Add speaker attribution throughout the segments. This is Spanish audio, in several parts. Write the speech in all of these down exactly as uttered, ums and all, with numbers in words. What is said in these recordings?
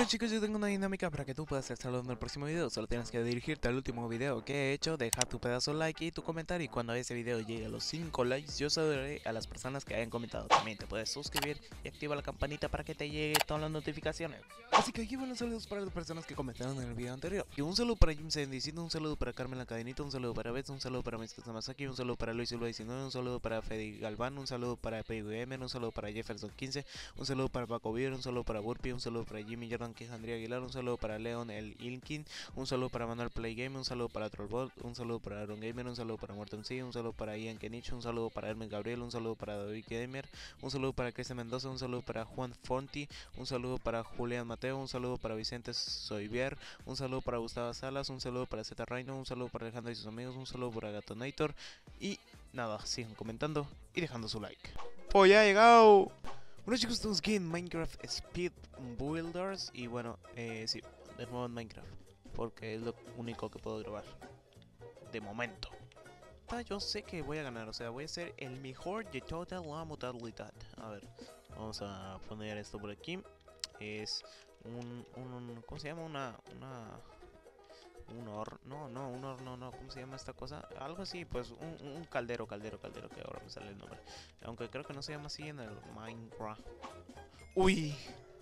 Speaker 1: Bueno chicos, yo tengo una dinámica para que tú puedas estar saludando en el próximo video. Solo tienes que dirigirte al último video que he hecho, dejar tu pedazo de like y tu comentario. Y cuando ese video llegue a los cinco likes, yo saludaré a las personas que hayan comentado. También te puedes suscribir y activa la campanita para que te llegue todas las notificaciones. Así que aquí van los saludos para las personas que comentaron en el video anterior. Y un saludo para Jim Sendicino, un saludo para Carmen La Cadenita, un saludo para Beth, un saludo para mister Masaki, un saludo para Luis Silva diecinueve, un saludo para Fede Galván, un saludo para P V M, un saludo para Jefferson quince, un saludo para Paco Vier, un saludo para Burpee, un saludo para Jimmy Jordan, que es Andrea Aguilar, un saludo para Leon el Ilkin, un saludo para Manuel Play Game, un saludo para Trollbot, un saludo para Aaron Gamer, un saludo para Morton C, un saludo para Ian Kenich, un saludo para Hermes Gabriel, un saludo para David Gamer, un saludo para Cristian Mendoza, un saludo para Juan Fonti, un saludo para Julián Mateo, un saludo para Vicente Soyvier, un saludo para Gustavo Salas, un saludo para Z Reino, un saludo para Alejandro y sus amigos, un saludo para Gatonator y nada, sigan comentando y dejando su like. ¡Pues ya ha llegado! Bueno chicos, estamos aquí en Minecraft Speed Builders y bueno, eh, sí, de nuevo en Minecraft, porque es lo único que puedo grabar, de momento. Yo sé que voy a ganar, o sea, voy a ser el mejor de toda la modalidad. A ver, vamos a poner esto por aquí. Es un, un ¿cómo se llama? Una, una... Un horno, no, no, un horno, no, ¿cómo se llama esta cosa? Algo así, pues un, un caldero, caldero, caldero, que ahora me sale el nombre. Aunque creo que no se llama así en el Minecraft. Uy,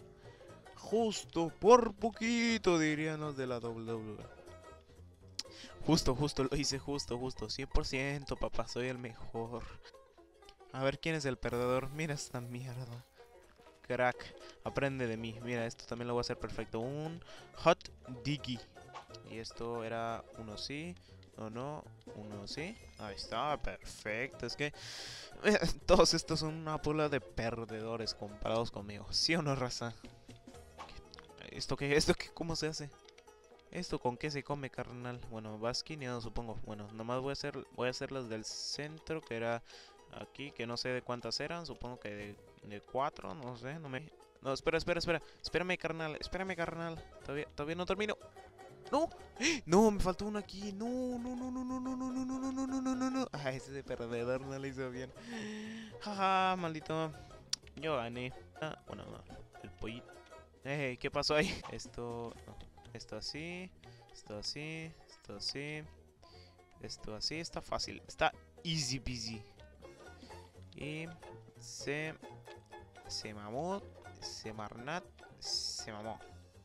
Speaker 1: justo, por poquito dirían los de la W W E. Justo, justo, lo hice justo, justo, cien por ciento, papá, soy el mejor. A ver quién es el perdedor, mira esta mierda. Crack, aprende de mí, mira, esto también lo voy a hacer perfecto. Un Hot Diggy. Y esto era uno sí, o no, uno sí. Ahí está, perfecto. Es que eh, todos estos son una pula de perdedores comparados conmigo. ¿Sí o no, raza? ¿Esto qué? ¿Esto qué? ¿Cómo se hace? ¿Esto con qué se come, carnal? Bueno, basquineado supongo. Bueno, nomás voy a hacer, voy a hacer las del centro, que era aquí, que no sé de cuántas eran. Supongo que de, de cuatro, no sé, no me... No, espera, espera, espera. Espérame, carnal, espérame, carnal. Todavía, todavía no termino. No, no, me faltó uno aquí. No, no, no, no, no, no, no, no, no, no, no, no, no, no. Ah, ese de perdedor no lo hizo bien. Jaja, maldito. Yo gané. Ah, bueno, no. El pollito. Eh, ¿qué pasó ahí? Esto, no. Esto así. Esto así. Esto así. Esto así. Está fácil. Está easy peasy. Y se. Se mamó. Se marnat. Se mamó.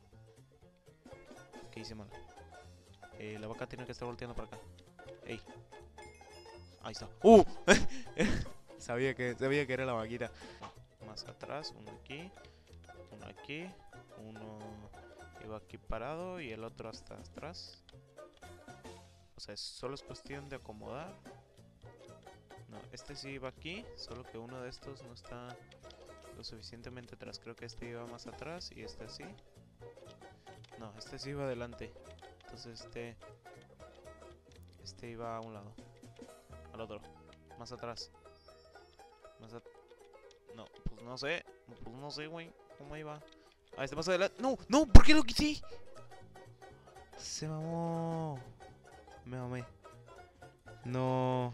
Speaker 1: ¿Qué hice mal? Eh, la vaca tiene que estar volteando para acá. Ey. Ahí está. ¡Uh! sabía que sabía que era la vaquita. Más atrás, uno aquí. Uno aquí. Uno iba aquí parado y el otro hasta atrás. O sea, solo es cuestión de acomodar. No, este sí iba aquí. Solo que uno de estos no está lo suficientemente atrás. Creo que este iba más atrás y este así. No, este sí iba adelante. Entonces este... Este iba a un lado. Al otro. Más atrás. Más at... No, pues no sé. Pues no sé, güey. ¿Cómo iba? Ah, este más adelante. No, no, ¿por qué lo quité? Se mamó. Me mamé. No.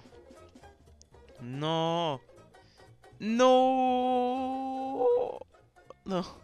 Speaker 1: No. No. No.